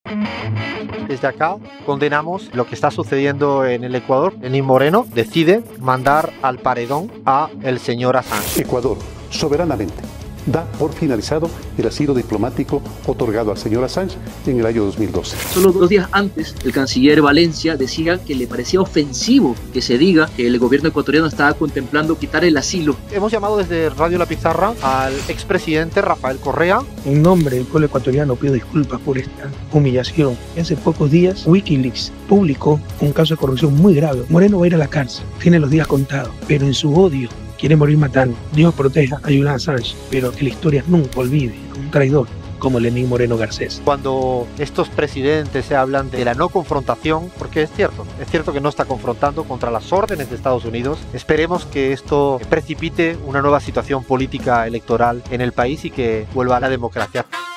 Desde acá condenamos lo que está sucediendo en el Ecuador. Lenín Moreno decide mandar al paredón a el señor Assange. Ecuador, soberanamente, da por finalizado el asilo diplomático otorgado al señor Assange en el año 2012. Solo 2 días antes, el canciller Valencia decía que le parecía ofensivo que se diga que el gobierno ecuatoriano estaba contemplando quitar el asilo. Hemos llamado desde Radio La Pizarra al expresidente Rafael Correa. En nombre del pueblo ecuatoriano pido disculpas por esta humillación. Hace pocos días Wikileaks publicó un caso de corrupción muy grave. Moreno va a ir a la cárcel, tiene los días contados, pero en su odio quiere morir matando. Dios proteja a Julian Assange, pero que la historia nunca olvide a un traidor como Lenín Moreno Garcés. Cuando estos presidentes se hablan de la no confrontación, porque es cierto que no está confrontando contra las órdenes de Estados Unidos, esperemos que esto precipite una nueva situación política electoral en el país y que vuelva a la democracia.